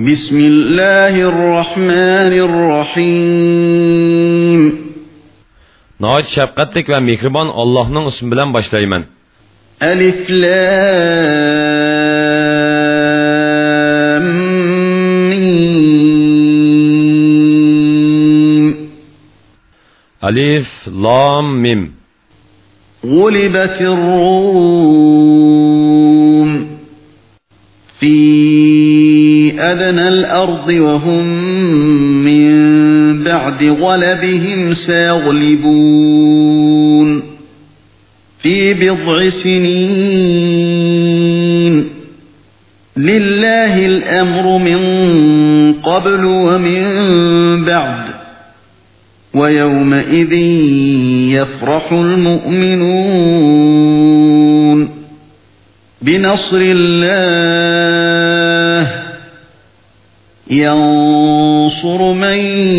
بسم الله الرحمن الرحيم نهايت şefqatlik ve mehriban Allah'ın ismi bilen başlayman. Alif Lam Mim Alif Lam Mim غُلِبَتِ الرُّومُ في أدنى الأرض وهم من بعد غلبهم سيغلبون في بضع سنين لله الأمر من قبل ومن بعد ويومئذ يفرح المؤمنون بنصر الله ينصر من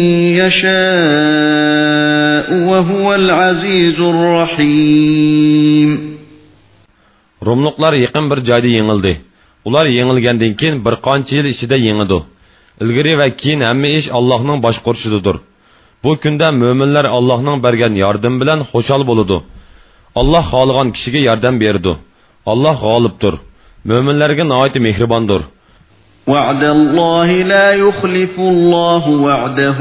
يشاء وهو العزيز الرحيم. Rumluklar yaqin bir joyda yengildi. Ular yengilgandan keyin bir qancha yil ichida yengidi. Ilgari va keyin hamma ish Allohning boshqarishidadir. Bu kunda mo'minlar Allohning bergan yordam bilan xushal bo'ladi. Alloh xohlagan kishiga yordam berdi. Allah g'olibdir. Mo'minlarga nihoyat mehribondir. وعد الله لا يخلف الله وعده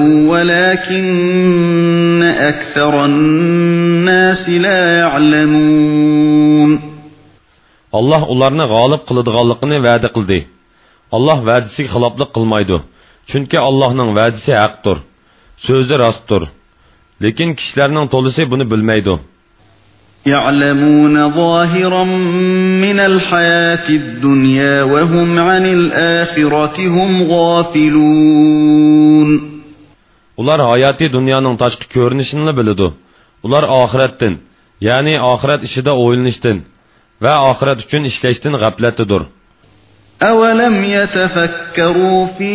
ولكن أكثر الناس لا يعلمون. Allah ularni g'olib qiladiganligini va'da qildi. Allah va'dasiga xiloflik qilmaydi. Chunki Allohning va'dasi haqdir. So'zi rostdir. Lekin kishilarning to'lisi buni bilmaydi. يعلمون ظاهرا من الحياة الدنيا وهم عن الآخرة هم غافلون. Ular hayati dunyoning tashqi ko'rinishini biladi. Ular oxiratdan, ya'ni oxirat ishida o'ylanishdan va oxirat uchun ishlashdan g'aflatdadir. أولم يتفكروا في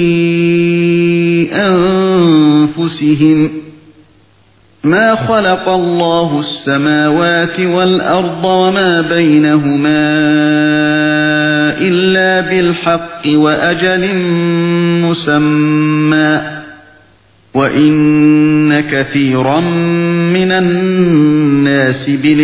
أنفسهم ما خلق الله السماوات والأرض وما بينهما إلا بالحق وأجل مسمى وإن كثيرا من الناس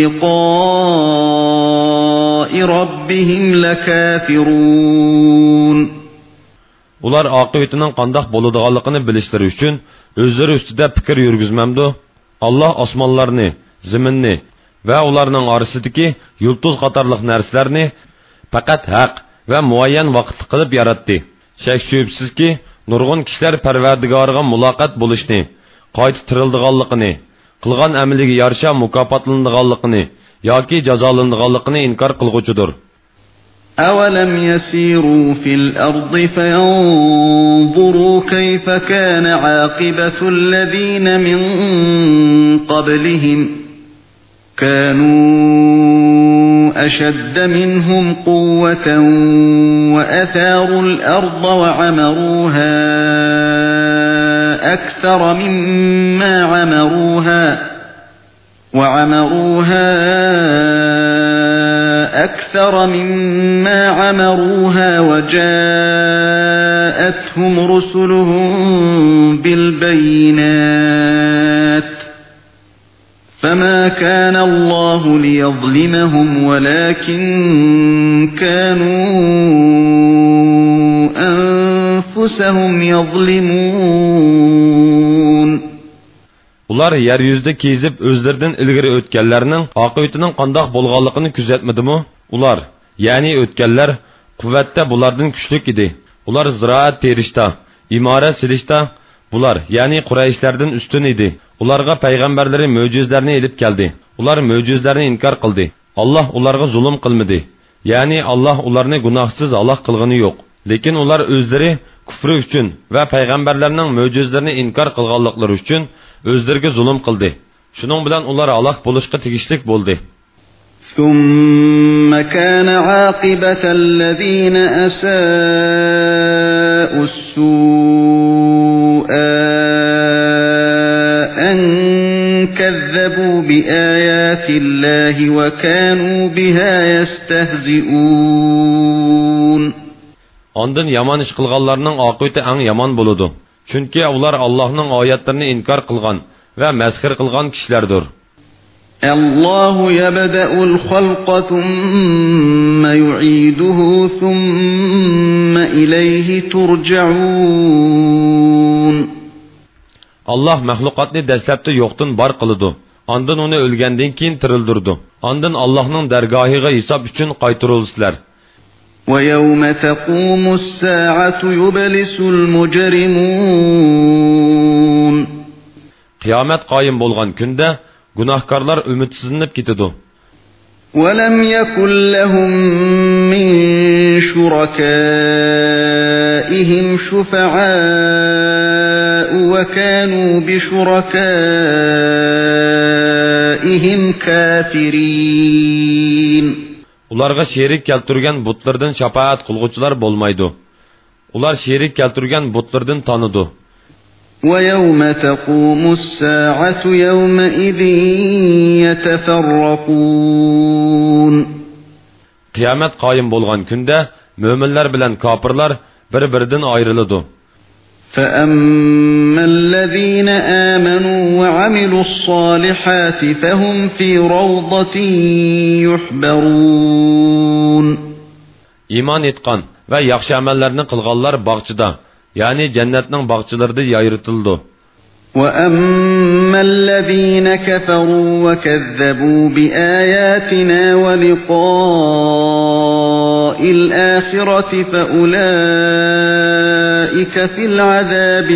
بلقاء ربهم لكافرون. Ular aqibetining qandoq bo'ladiganligini bilishlari uchun o'zlari ustida fikr yurgizmamdi. Allah osmonlarni, zaminni va ularning orasidagi yulduz qatorliq narsalarni faqat haq va muayyan vaqtli qilib yaratdi. Shak shubsizki, nurg'un kishilar Parvardigoriga muloqot bo'lishni, qayta tirildiganligini, qilgan amaliga yarasha mukofotlanadiganligini yoki jazolanadiganligini inkor qilg'uchidir. أولم يسيروا في الأرض فينظروا كيف كان عاقبة الذين من قبلهم كانوا أشد منهم قوة وأثاروا الأرض وعمروها أكثر مما عمروها وجاءتهم رسلهم بالبينات فما كان الله ليظلمهم ولكن كانوا أنفسهم يظلمون. Ular yer yüzüde kezib özlerinden ilgiri ötkenlerinin akıbetinin qandoq bolğanlığını küzetmedimi? Ular, yani ötkenler, kuvvette bulardan küçlük idi. Ular ziraat terişta, imaret silişta, bular, yani Kureyşlerden üstün idi. Ularga peygamberleri möcüzlerini elip geldi. Ular möcüzlerini inkar kıldı. Allah ularga zulüm kılmadı. Yani Allah ularını günahsız Allah kılgını yok. Lekin ular özleri küfrü üçün ve peygamberlerinin möcüzlerini inkar kılganlıkları üçün özlerine zulüm kıldı. Şunun bilen ular Allah buluşqa tegişlik boldu. ثم كان عاقبة الذين أساءوا السوء أن كذبوا بآيات الله وكانوا بها يستهزئون. Ondan yaman ish qilganlarning oqibati eng yomon bo'ladi. Chunki ular Allohning oyatlarini inkor qilgan va masxir qilgan kishilardir. الله يبدأ الخلق ثم يعيده ثم إليه ترجعون. Allah mahluqatni dastlabda yo'qdan bor qiladi. Ondan uni o'lgandan keyin tirildirdi. Ondan Allohning dargohiga hisob uchun qaytarilsizlar. ويوم تقوم الساعة يبلس المجرمون. Qiyomat qoyim bo'lgan kunda gunohkorlar ümidsizlanib ketadi. ولم يكن لهم من شركائهم شفعاء وكانوا بشركائهم كافرين. Ularga sherik keltirgan butlardan shafaat qilguvchilar bo'lmaydi. Ular sherik keltirgan butlardan tanıdı. ويوم تقوم الساعة يومئذ يتفرقون. Qiyomat qoyim bo'lgan kunda mo'minlar bilan kofirlar bir-biridan ayriladi. فأما الذين آمنوا وعملوا الصالحات فهم في روضة يحبرون. İman etgan ve yaxshi amallarni qilganlar bog'chida, ya'ni jannatning bog'chilarida yayritildi. وأما الذين كفروا وكذبوا بآياتنا ولقاء الآخرة فأولئك في العذاب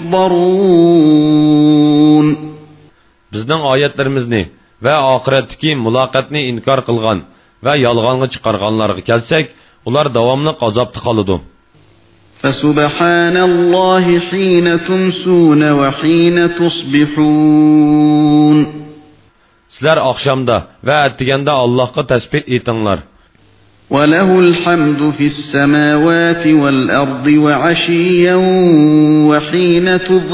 محضرون. Bizning oyatlarimizni va oxiratdagi muloqotni inkor qilgan va yolg'onga chiqarganlarga kelsak, ular davomli azobda qoladi. فسبحان الله حين تمسون وحين تصبحون. Sizlar oqshomda va attiganda Allohga tasbih etinglar. وله الحمد في السماوات والأرض وعشيا وحين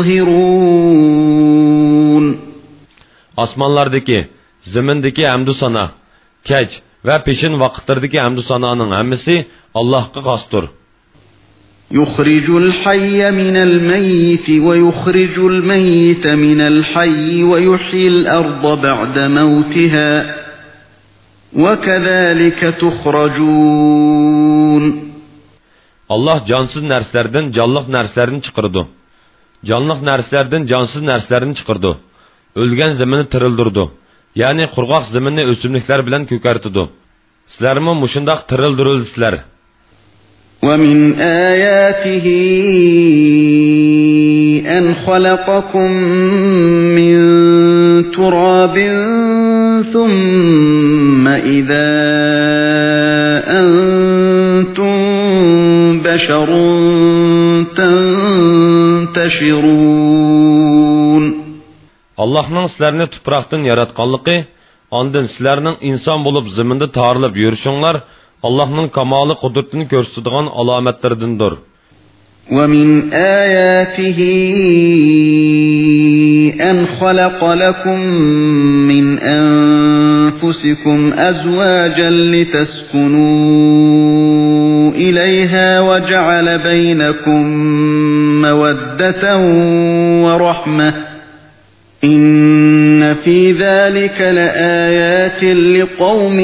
تظهرون. Osmonlardagi, zimindagi hamdu sana, kech va peshin vaqtlardagi hamdu sanoning hammasi Allohga xosdir. يخرج الحي من الميت ويخرج الميت من الحي ويحيي الأرض بعد موتها وكذلك تخرجون. Allah cansız narsalardan canlıq narsalarni chiqirdi. Canlıq narsalardan cansız narsalarni chiqirdi. O'lgan zaminni tirildirdi. Ya'ni qurg'oq zaminni o'simliklar bilan ko'kartirdi. Sizlarmi mushundoq tirildirilsizlar. ومن آياته أن خلقكم من تراب ثم إذا أنتم بشر تنتشرون. Allah'ның sizlarni tuproqdan yaratganligi, ondan sizlarning inson bo'lib zaminda tarilib yurishinglar Allah'ның kamali qudretini ko'rsatadigan alomatlardandir. ومن آياته أن خلق لكم من أنفسكم أزواجا لتسكنوا إليها وجعل بينكم مودة ورحمة إن في ذلك لآيات لقوم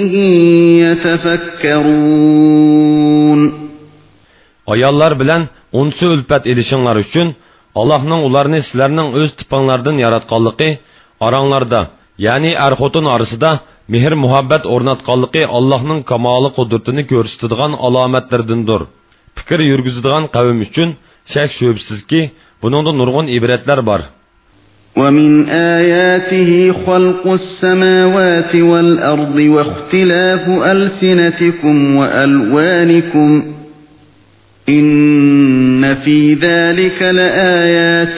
يتفكرون. Ayollar bilan unsi ulpat edishinglar uchun Allohning ularni sizlarning o'z tipinglardan yaratganligi, aranglarda, ya'ni er-xotin orasida mehr muhabbat o'rnatganligi Allohning kamoli qudratini ko'rsatadigan alomatlardandir. Fikr yurgizadigan qavm uchun shak shubsizki, buningda nurg'un ibratlar bor. ومن آياته خلق السماوات والأرض واختلاف ألسنتكم وألوانكم إن في ذلك لآيات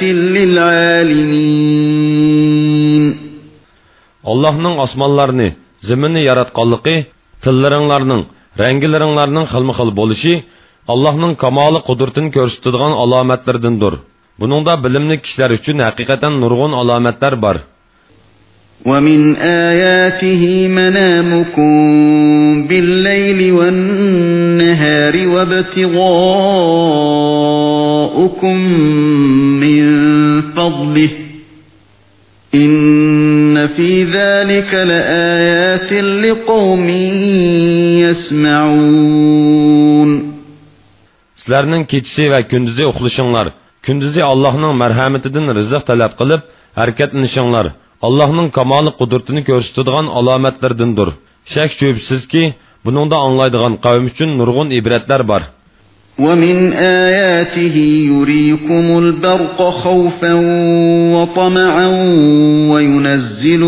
للعالمين. Allah'ның osmonlarni, zaminni yaratganligi, tillaringlarning, rangilaringlarning xilma-xil bo'lishi Allah'ның kamoli qudratini ko'rsatadigan alomatlardandir. Buningda bilimli kishilar uchun haqiqatan nurg'un alomatlar bor. وَمِنْ آيَاتِهِ مَنَامُكُمْ بِاللَّيْلِ وَالنَّهَارِ وَابْتِغَاؤُكُمْ مِنْ فَضْلِهِ إِنَّ فِي ذَلِكَ لَآيَاتٍ لِقَوْمٍ يَسْمَعُونَ. Sizlərinin keçisi və gündüzü uxlışınlar, gündüzü Allah'ın mərhəmətindən rızıq tələb qılıb, hərəkətlenişinlar, Allah'ın kamalı qudretini göstərdiğən alametlerdendir. Şək şübhəsiz ki, bunun da anlaydığı qavm üçün nurgun ibretler var. وَمِنْ آيَاتِهِ يُرِيكُمُ الْبَرْقَ خَوْفًا وَطَمَعًا وَيُنَزِّلُ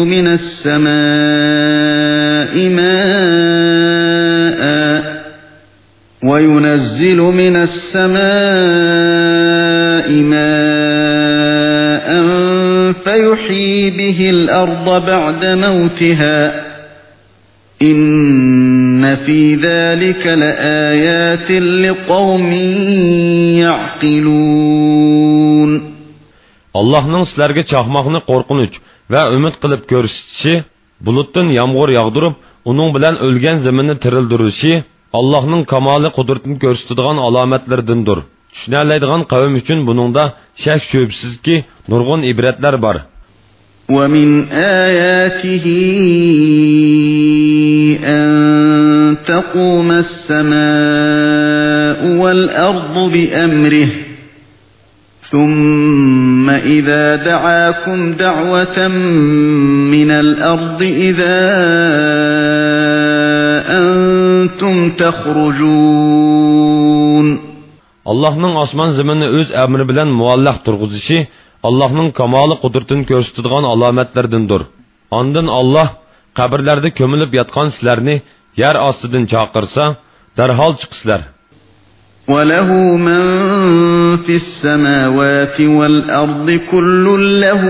مِنَ السَّمَاءِ مَاءً فَيُحْيِي بِهِ الْأَرْضَ بَعْدَ مَوْتِهَا إِنَّ فِي ذَلِكَ لَآيَاتٍ لِقَوْمٍ يَعْقِلُونَ. Allah'ın sizlərə çaxmaqını qorxunuc və ümid qılıb görsətişi, bulutdan yağmur yağdırıb, onun bilan ölgən zəmini tirildirişi, Allah'ın kamalı qudretini göstərdiğən alametlerdindir. Düşünəlaydigan qavm üçün bununda şək şübhəsiz ki, nurgun ibretler var. وَمِنْ آيَاتِهِ أَن تَقُومَ السَّمَاءُ وَالْأَرْضُ بِأَمْرِهِ ثُمَّ إِذَا دَعَاكُمْ دَعْوَةً مِنَ الْأَرْضِ إِذَا أَنْتُمْ تَخْرُجُونَ. Allah'ın asman zemini öz əmri bilən muallaq turğuzuşi, Allah'ın kamalı qudretini göstərdiğən alametlerdendir. Ondan Allah qabirlərdə kömülüb yatqan sizlərni yer astıdan çağırsa, dərhal çıxsızlar. وَلَهُ مَنْ فِي السَّمَاوَاتِ وَالْأَرْضِ كُلٌّ لَهُ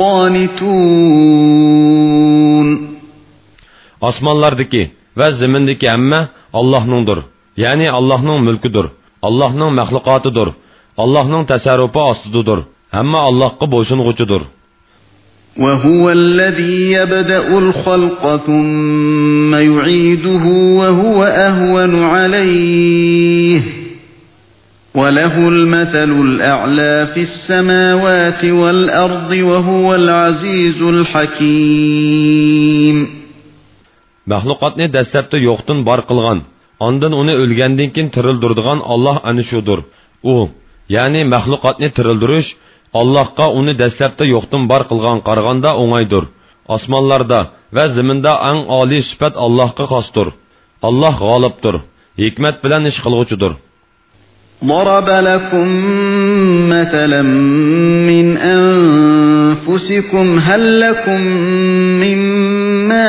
قَانِتُونَ. Asmanlardaki və zemindeki əmmə Allah'nındır. Yani Allah'ın mülküdür. Allah'ın məxluqatıdır. Allah'ın təsərrüfü astıdır. Həmmə Allah'a boysunğucudur. وَهُوَ الَّذِي يَبْدَأُ الْخَلْقَ ثُمَّ يُعِيدُهُ وَهُوَ أَهْوَنُ عَلَيْهِ وَلَهُ الْمَثَلُ الْأَعْلَى فِي السَّمَاوَاتِ وَالْأَرْضِ وَهُوَ الْعَزِيزُ الْحَكِيمُ. Məxluqatni dəstəbdə yoxdan bar qılğan, ondan onu ölgəndən kin tirildirdiğən Allah ana şudur. O, yani məxluqatni tirildiriş, Allahqa onu dəstəbdə yoxdan bar qılğan qarğanda oңaydır. Osmonlarda və zəmində ən ali sifət Allahqa xosdur. Allah g'olibdir, hikmat bilan ish qilg'uchidir. ضرب لكم مثلا من أنفسكم هل لكم مما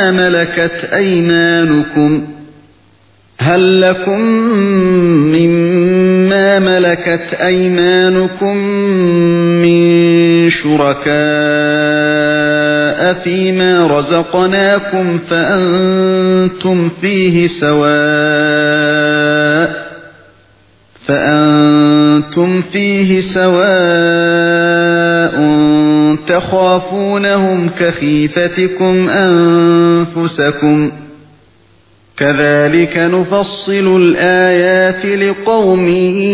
ملكت أيمانكم من شركاء فيما رزقناكم فأنتم فيه سواء تخافونهم كخيفتكم أنفسكم كذلك نفصل الآيات لقوم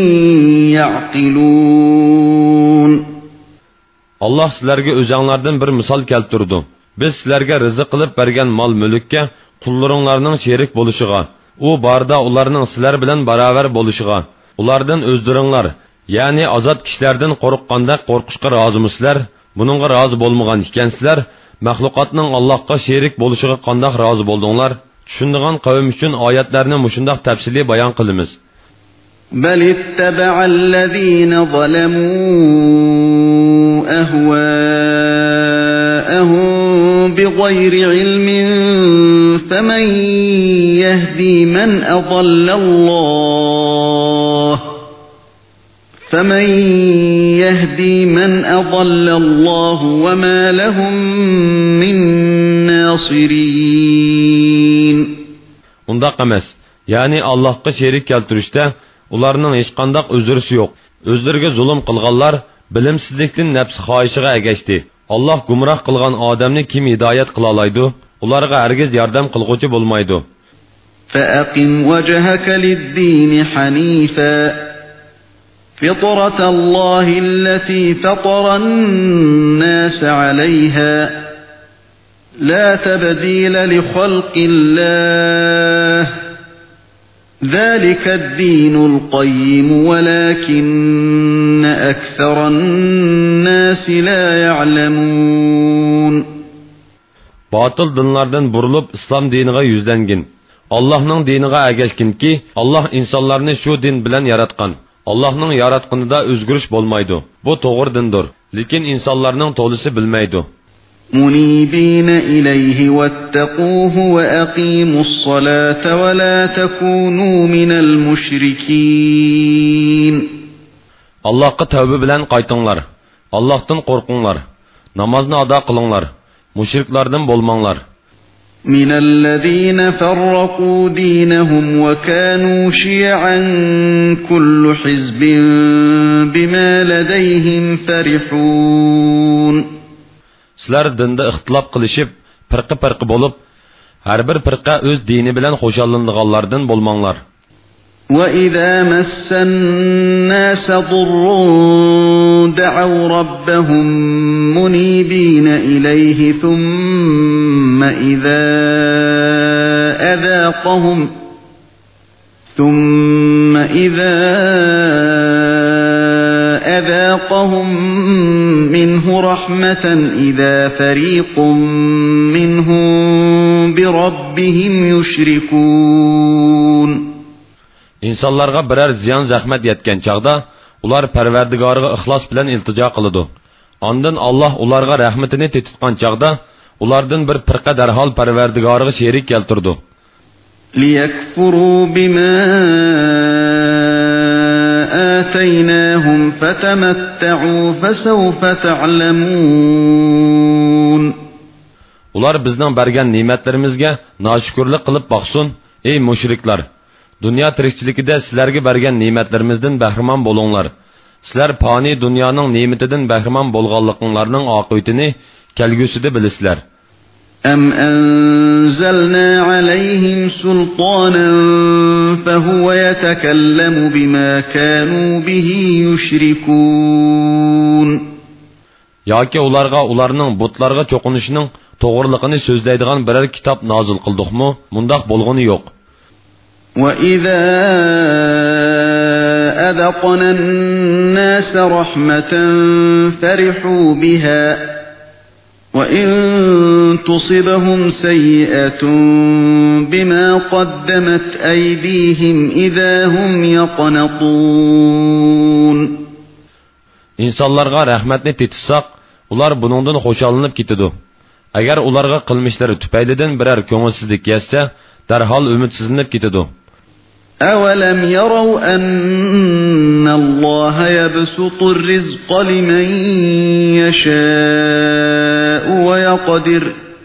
يعقلون. Allah sizlərə özəңlərdən bir misal keltirdi. Biz sizlərə rızıq qılıb bergen mal mülkə qullarınlarının şerik bolışığa, o barda onlarının sizlər bilan baravar bolışığa, ulardan özdiringlar, yani azad kişilərdən qorqqanda qorquşqa razımısızlar? Bununğa razı bolmagan ikansizlar, məxluqatның Allahqa şerik bolışığa qandaq razı boldunglar? Düşündiğən qavm üçün ayətlərini muşundaq təfsili bayan qılımız. بل اتبع الذين ظلموا أهواءهم بغير علم فمن يهدي من أضل الله وما لهم من ناصرين. Undaq emas. Yani Allahqa şerik keltirishdə ularning hech qandaq özürüsü yo'q. Özlariga zulm qilganlar bilimsizlikdan nafs xohishiga ergashdi. Allah gumroh qilgan odamni kim hidoyat qila oladi? Ularga hargiz yordam qilguvchi bo'lmaydi. فأقم وجهك للدين حنيفا فطرة الله التي فطر الناس عليها لا تبديل لخلق الله ذلك الدين القيم ولكن أكثر الناس لا يعلمون. Batıl dinlardan burulup İslam dinine yüzlengin. Allah'ның diniga ergashkinki, Allah insonlarni shu din bilan yaratgan. Allah'ның yaratganida o'zgarish bo'lmaydi. Bu to'g'ri dindir, lekin insonlarning to'lisi bilmaydi. منيبين إليه واتقوه وأقيموا الصلاة ولا تكونوا من المشركين. Allah'a tövbe bilen qaytыңlar. Allah'tan qorqыңlar. Namazını ada qılыңlar. Müşriklardan bolmаңlar. من الذين فرقوا دينهم وكانوا شيعا كل حزب بما لديهم فرحون. Sizlar dinda ixtilof qilishib, firqa bo'lib, har bir firqa o'z dini bilan xo'shallanadiganlardan bo'lmanglar. وَإِذَا مَسَّ النَّاسَ ضُرٌّ دَعَوْا رَبَّهُم مُنِيبِينَ إِلَيْهِ ثُمَّ إِذَا أَذَاقَهُم مِّنْهُ رَحْمَةً إِذَا فَرِيقٌ مِّنْهُم بِرَبِّهِمْ يُشْرِكُونَ. İnsanlarga birer ziyan zahmet yetken çağda, ular Parvardigoriga ixlos bilan iltijo qiladi. Ondan Allah ularga rahmetini tetitgan çağda, ulardan bir firqa darhol Parvardigoriga sherik keltirdi. لِيَكْفُرُوا بِمَا آتَيْنَاهُمْ فَتَمَتَّعُوا فَسَوْفَ تَعْلَمُونَ. Ular bizning bergan ne'matlarimizga noshukirlik qilib boqsin, ey mushriklar. Dünya tirikchiligida sizlarga bergan ne'matlarimizdan bahramon bo'linglar. Sizlar fani dunyoning ne'matidan bahramon bo'lganliklaringning oqibatini kelgusida bilasizlar. أَمْ أَنزَلْنَا عَلَيْهِمْ سُلْطَانًا فَهُوَ يَتَكَلَّمُ بِمَا كَانُوا بِهِ يُشْرِكُونَ. Yoki ularga ularning butlarga cho'qinishining to'g'riligini so'zlaydigan biror kitob nozil qildikmi? Mundaq bo'lgani yo'q. وَإِذَا أَذَقْنَا النَّاسَ رَحْمَةً فَرِحُوا بِهَا وَإِن تُصِبْهُمْ سَيِّئَةٌ بِمَا قَدَّمَتْ أَيْدِيهِمْ إِذَا هُمْ يَقْنَطُونَ. İnsanlarga rahmetni tetitsaq, ular buningdan xo'shallanib ketadi. Agar ularga qilmishlari tufaylidan biror ko'ngilsizlik yetsa, darhol umidsizlanib ketadi. أَوَلَمْ يَرَوْا أَنَّ اللَّهَ يَبْسُطُ الرِّزْقَ لِمَن يَشَاءُ وَيَقْدِرُ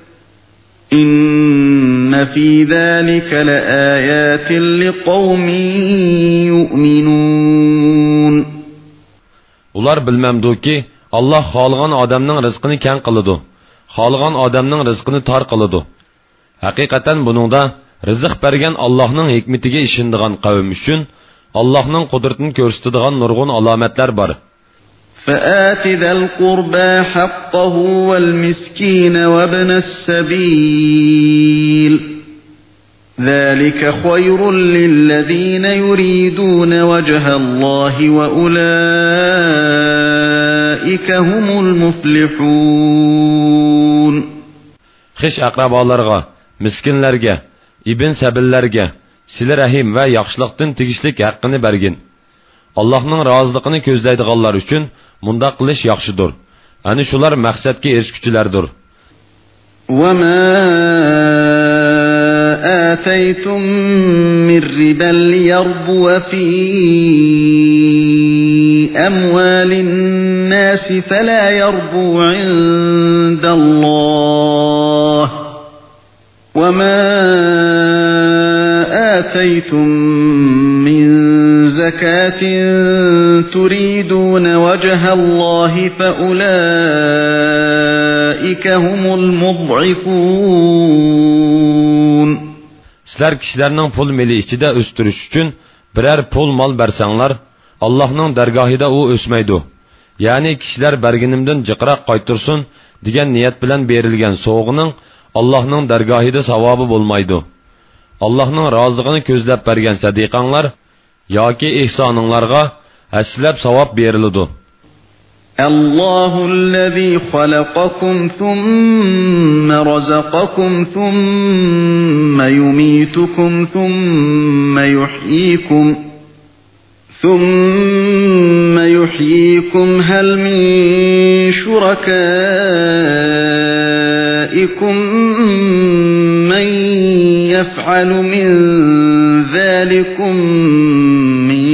إِنَّ فِي ذَلِكَ لَآيَاتٍ لِقَوْمٍ يُؤْمِنُونَ. Ular bilmemdi Allah xolgan odamning rizqini keng qiladi, xolgan odamning rizqini tor qiladi. Haqiqatan buningda rizq bergan Allohning hikmatiga ishonadigan qavm uchun Allohning qudratini ko'rsatadigan nurg'un alomatlar bor. فَآتِ ذَا الْقُرْبَى حَقَّهُ وَالْمِسْكِينَ وَابْنَ السَّبِيلِ ذَلِكَ خَيْرٌ لِلَّذِينَ يُرِيدُونَ وَجْهَ اللَّهِ وَأُولَئِكَ هُمُ الْمُفْلِحُونَ. Xish aqrabolarga, miskinlarga, ibn sabillarga, sila rahim va yaxshilikdan tegishlik haqqini bergin. Allohning roziligini ko'zlaydiganlar uchun mundaq qilish yaxshidir. Ani shular maqsadga erishguchilardir. Va ma ataytum min riban liyarbu fi amwalin nas fala yarbu indallah. Wa ma آتيتم من زكاة تريدون وجه الله فأولئك هم المضعفون. Sizlar kishilarning pul meli ichida o'stirish uchun biror pul mol bersanglar, Allohning dargohida u o'smaydi. Ya'ni kishilar berganimdan jiqroq qaytirsin degan niyat bilan berilgan sovg'ining Allohning dargohida savobi bo'lmaydi. Allohning roziligini ko'zlab bergan sadiqanglar yoki ihsoninglarga haslab savob beriladi. Allohul-lezî xalaqakum thumma razaqakum thumma yumitukum thumma yuhyikum hal min şurakâikum men yef'alu min zâlikum min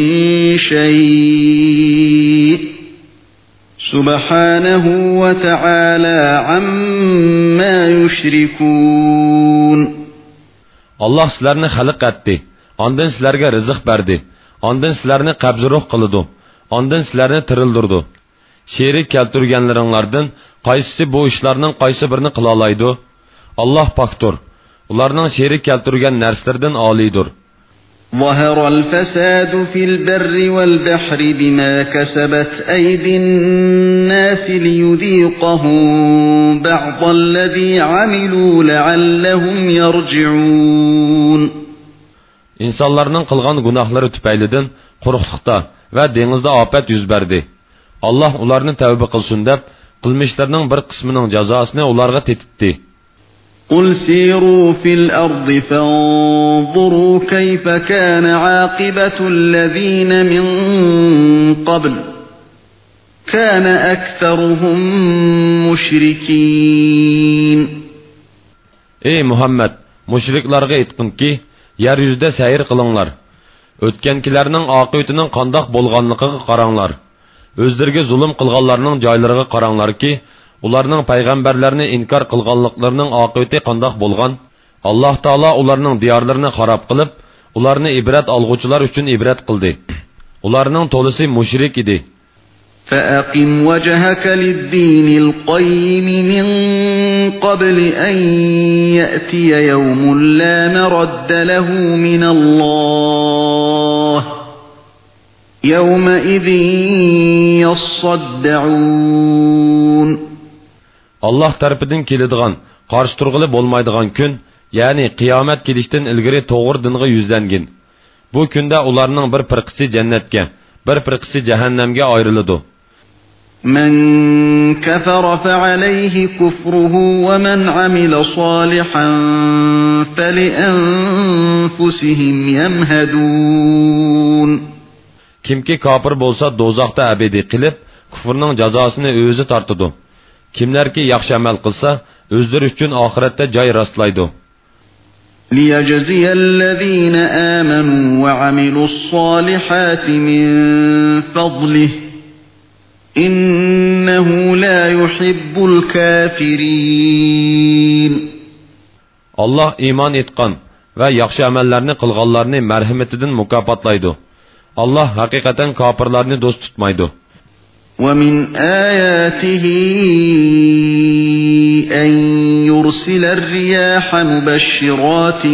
şey'. Subhanahu ve Teala amma yushrikun. Allah sizlarni xalq etdi. Ondan sizlarga rizq berdi. Ondan sizlarni qabzruh qildi. Ondan sizlarni tirildirdi. Sherik keltirganlaringlardan qaysisi bu ishlarning qaysi birini qila oladi? Allah paktur. Ularning sherik keltirgan narsalardan oliydir. ظهر الفساد في البر والبحر بما كسبت أيدي الناس ليذيقهم بعض الذي عملوا لعلهم يرجعون. İnsanlarning qilgan gunohlari tufaylidan quruqlikda va dengizda ofat yuz berdi. Allah ularni tavba qilsin deb qilmishlarining bir qismining jazosini ularga tetitdi. قل سيروا في الأرض فانظروا كيف كان عاقبة الذين من قبل كان أكثرهم مشركين. Ey Muhammed, müşriklarga aytqin ki, yer yüzüde seyir qılыңlar. Ötkenkilerinin aqibetinin qandaq bolğanlıqıga qaranglar. Özlerine zulüm qılğanlarının joylariga qaranglar ki, ularning payg'ambarlarni inkor qilganliklarining oqibati qandoq bo'lgan? Alloh taolo ularning diyorlarini xarob qilib, ularni ibrat olg'uvchilar uchun ibrat qildi. Ularning to'lisi mushrik edi. فَأَقِمْ وَجْهَكَ لِلدِّينِ الْقَيِّمِ مِنْ قَبْلِ أَنْ يَأْتِيَ يَوْمٌ لَا مَرَدَّ لَهُ مِنَ اللَّهِ يَوْمَئِذٍ يَصَّدَّعُونَ. Allah tarafından keladigan, qarşı turg'ili bo'lmaydigan kun, ya'ni qiyomat kelishdan ilgari to'g'ri dinga yuzlangan. Bu kunda ularning bir firqasi jannatga, bir firqasi jahannamga ayriladi. Men kafara fa alayhi kufruhu ve men amila salihan fali anfusihim yemhadun. Kimki kafir bo'lsa do'zaxda abadiy qilib, kufrning jazosini o'zi tortadi. Kimlarki yaxshi amal qilsa, o'zlari uchun oxiratda joy rastlaydi. لِيَجْزِيَ الَّذِينَ آمَنُوا وَعَمِلُوا الصَّالِحَاتِ مِنْ فَضْلِهِ إِنَّهُ لَا يُحِبُّ الْكَافِرِينَ. Allah iman etgan ve yaxshi amallarni qilganlarni merhametidan mukofotlaydi. Allah haqiqatan kafirlarni do'st tutmaydi. وَمِنْ آيَاتِهِ أَنْ يُرْسِلَ الرِّيَاحَ مُبَشِّرَاتٍ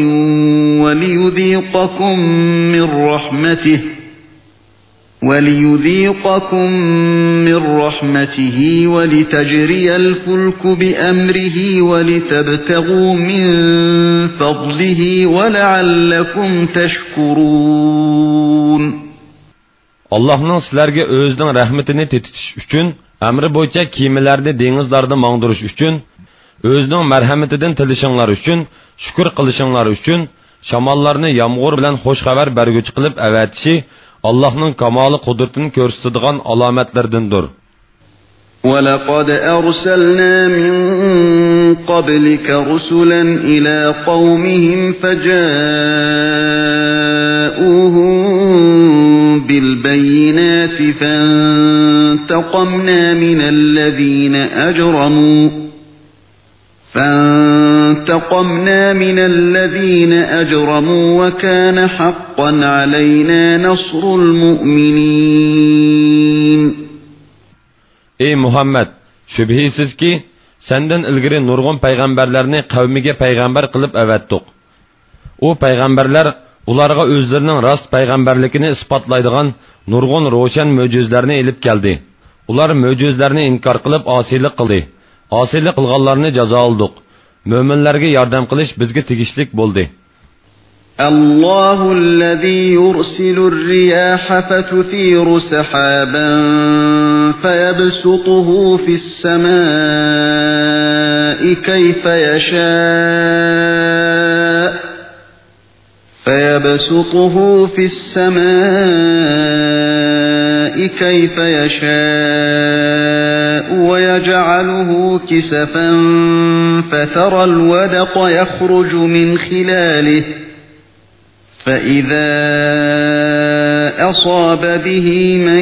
وَلِيُذِيقَكُمْ مِنْ رَحْمَتِهِ وَلِتَجْرِيَ الْفُلْكُ بِأَمْرِهِ وَلِتَبْتَغُوا مِنْ فَضْلِهِ وَلَعَلَّكُمْ تَشْكُرُونَ. Allah'ның sizlarga özünün rahmetini tetitish uchun, amri bo'yicha kiyimlarni dengizlarda mangdirish uchun, özünün merhametidan tilishinglar uchun, shukr qilishinglar uchun, shamollarni yomg'ir bilan xush xabar berguchi qilib avatishi Allah'ның kamoli qudratini ko'rsatadigan alomatlardandir. وَلَقَدْ أَرْسَلْنَا مِنْ قَبْلِكَ رُسُلًا إِلَى قَوْمِهِمْ فَجَاءُوهُمْ بِالْبَيِّنَاتِ فَانْتَقَمْنَا مِنَ الَّذِينَ أَجْرَمُوا فانتقمنا من الذين أجرموا وكان حقا علينا نصر المؤمنين. Ey Muhammed, şübhisiz ki senden ilgiri nurgun peygamberlerini kavmiga peygamber kılıp evettik. O peygamberler ularga özlerinin rast peygamberlikini ispatlaydigan nurgun roşan möcüzlerini elip geldi. Ular möcüzlerini inkar kılıp asilik kıldı. Asilik kılganlarını jaza aldık. Möminlerge yardım kılış bizge tegishlik bo'ldi. الله الذي يرسل الرياح فتثير سحابا فيبسطه في السماء كيف يشاء ويجعله كسفا فترى الودق يخرج من خلاله فإذا أصاب به من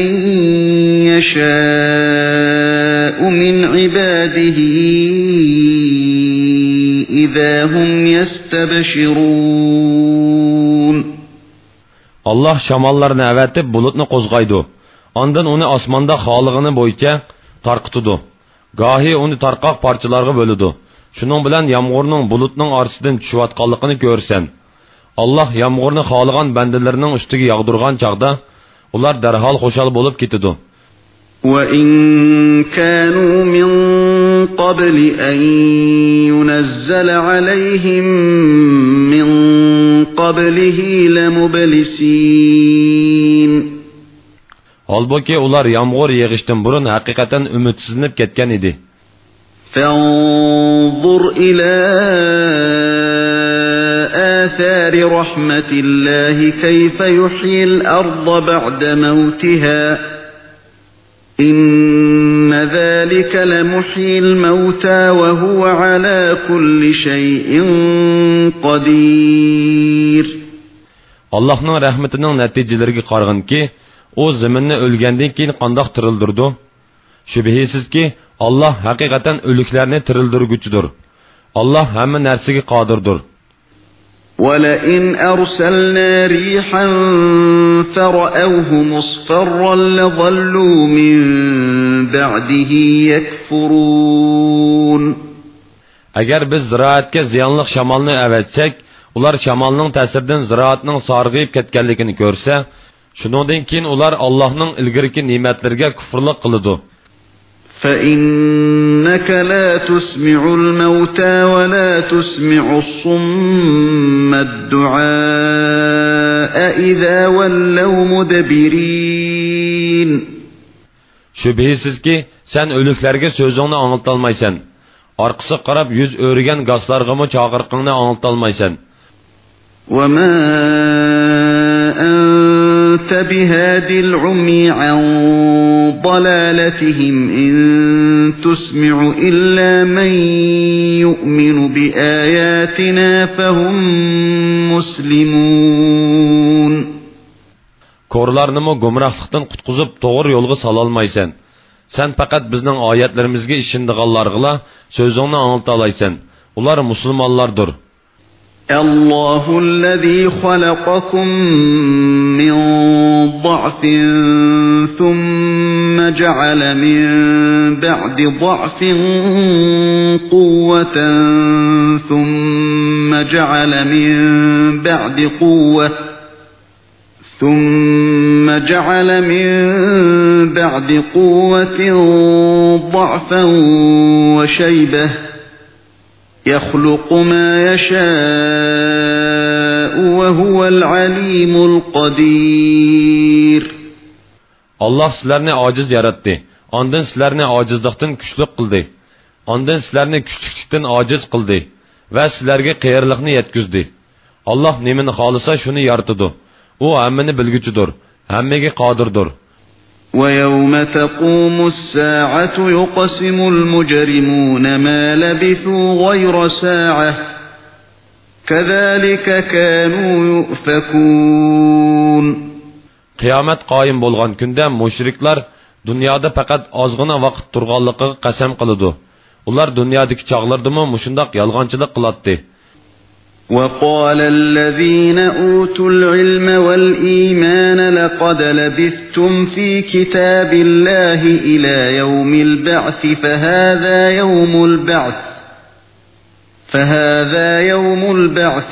يشاء من عباده إذا هم يستبشرون. Allah şamallarını əvətib bulutni qo'zg'aydi. Ondan onu osmonda xolig'ini bo'yicha tarqitidi. Gohi uni tarqoq parchalarga bo'ladi. Shuning bilan yomg'irning bulutning orasidan tushayotganligini ko'rsan. Allah yomg'irni xohlagan bandalarining ustiga yog'dirgan chaqda ular darhol xushal bo'lib ketadi. وَإِن كَانُوا مِن قَبْلِ أَن يُنَزَّلَ عَلَيْهِم مِّن قَبْلِهِ لَمُبْلِسِينَ. Halbuki ular yomg'ir yig'ishdan burun haqiqatan umidsizinib ketgan edi. فَانظُرْ إِلَى آثَارِ رَحْمَةِ اللَّهِ كَيْفَ يُحْيِي الْأَرْضَ بَعْدَ مَوْتِهَا إِنَّ ذَلِكَ لَمُحْيِي الْمَوْتَى وَهُوَ عَلَى كُلِّ شَيْءٍ قَدِيرٌ. Allah'ın rahmetinin neticelerine qarğın ki, o zaminni ölgəndən keyin qandaq tirildirdi. Şübhəsiz ki, Allah haqiqatan ölüklərini tirildirgüçüdür. Allah həmmə nərsəyə qadirdir. وَلَئِنْ أَرْسَلْنَا رِيحًا فَرَأَوْهُ مُصْفَرًّا لَظَلُّوا مِنْ بَعْدِهِ يَكْفُرُونَ. Əgər biz ziraatga ziyanlıq şamalını əvətsək, ular şamalının təsirindən ziraatның sarğıyıb ketkenligini görsə, şunundan keyin ular Allah'ның ilgirki nimetlerine küfürlük kılıdı. فَإِنَّكَ لَا تُسْمِعُ الْمَوْتَى وَلَا تُسْمِعُ الصُّمَّ الدُّعَاءَ إِذَا وَلَّوْا مُدْبِرِينَ. Şübhisiz ki, sen ölüklerge sözünü anıltalmaysan. Arkısı qarab yüz örügen gaslargımı çağırqını anıltalmaysan. وَمَا أَنْتَ بِهَادِ الْعُمْيِ عَنْ ضَلَالَتِهِمْ إِنْ تُسْمِعُ إِلَّا مَنْ يُؤْمِنُ بِآيَاتِنَا فَهُمْ مُسْلِمُونَ. Korlarını mı gumrahlıktan kutkuzup doğru yolgu salalmaysan. Sen fakat bizden ayetlerimizge işindiğallargıla sözünü anıltalaysan. Ular Müslümanlardır. الله الذي خلقكم من ضعف ثم جعل من بعد ضعف قوة ثم جعل من بعد قوة ضعفا وشيبة يخلق ما يشاء وهو العليم القدير. Allah sizlarni aciz yarattı. Ondan sizlarni acizlikdan güçlük kıldı. Ondan sizlarni küçüklükten aciz kıldı. Ve sizlarga qiyirlikni yetkizdi. Allah nemini xolisa şunu yaratıdı. O hammani bilguchidir, hammaga qodirdir. وَيَوْمَ تَقُومُ السَّاعَةُ يُقْسِمُ الْمُجْرِمُونَ مَا لَبِثُوا غَيْرَ سَاعَةٍ كَذَلِكَ كَانُوا يُؤْفَكُونَ. Qiyomat qoyim bo'lgan kunda mushriklar dunyoda faqat ozgina vaqt turganligiga qasam qiladi. Ular dunyodagi chaqlardimi mushundoq yolg'onchilik qiladi. وقال الذين أوتوا العلم والإيمان لقد لبثتم في كتاب الله إلى يوم البعث فهذا يوم البعث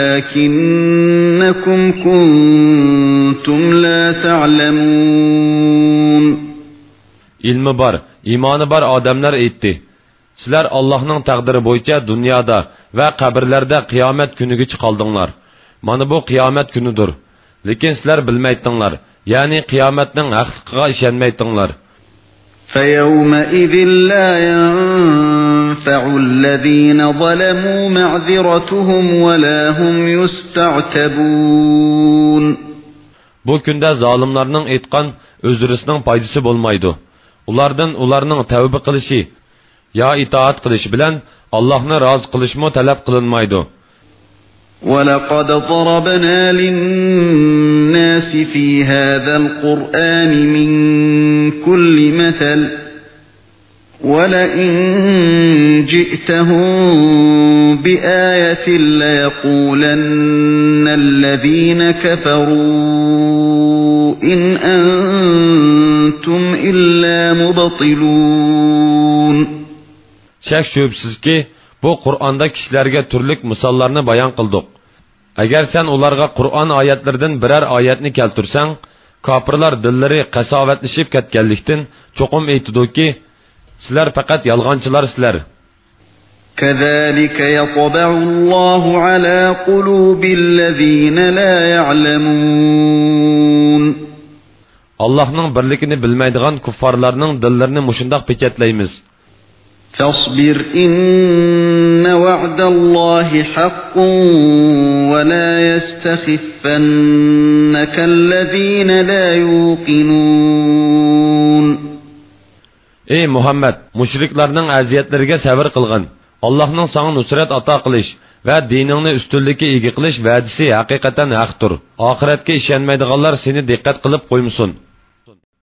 ولكنكم كنتم لا تعلمون. İlmi bar, imanı bar adamlar aytdi. Sizlar Allah'ның taqdiri bo'yicha dunyoda va qabrlarda qiyomat kuniga chiqaldinglar. Mana bu qiyomat kunidir. Lekin sizlar bilmaydinglar, ya'ni qiyomatning haqligiga ishonmaydinglar. فَيَوْمَئِذٍ لَا يَنفَعُ الَّذِينَ ظَلَمُوا مَعْذِرَتُهُمْ وَلَا هُمْ يُسْتَعْتَبُونَ. Bu kunda zalimlarning aytgan o'zrisining foydasi bo'lmaydi. Ularning tavba qilishi ya itoat qilish bilan Allohni rozi qilishmo talab qilinmaydi. وَلَقَدْ ضَرَبْنَا لِلنَّاسِ فِي هَذَا الْقُرْآنِ مِنْ كُلِّ مَثَلٍ وَلَئِنْ جِئْتَهُمْ بِآيَةٍ لَيَقُولَنَّ الَّذِينَ كَفَرُوا إِنْ أَنْتُمْ إِلَّا مُبْطِلُونَ. Şək şübhsizki, bu Qur'onda kishilarga turlik misollarni bayon qildik. Agar sen ularga Qur'on oyatlaridan biror oyatni keltirsang, kofirlar dillari qasovatlashib ketganlikdan cho'qim aytidiki, sizlar faqat yolg'onchilarsizlar. كَذَلِكَ يَطْبَعُ اللَّهُ عَلَى قُلُوبِ الَّذِينَ لَا يَعْلَمُونَ. Allah'ның birligini bilmaydigan kuffarlarning dillarini mushundoq pechatlaymiz. فاصبر إن وعد الله حق ولا يستخفنك الذين لا يوقنون. Ey Muhammed, müşriklarning aziyatlariga sabr qilgin. Allohning sana nusrat ato qilish va diningni ustunlikka ega qilish va'dasi haqiqatan haqdir. Oxiratga ishonmaydiganlar seni diqqat qilib qo'ymasin.